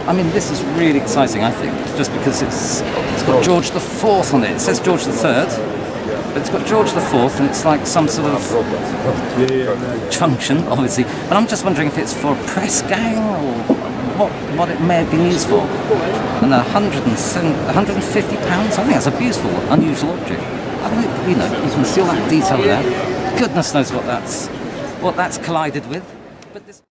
I mean, this is really exciting, I think, just because it's got George IV on it. It says George III, but it's got George IV, and it's like some sort of truncheon, obviously. And I'm just wondering if it's for a press gang or what it may have been used for. And £150, I think that's a beautiful, unusual object. I mean, you know, you can see all that detail there. Goodness knows what that's collided with. But this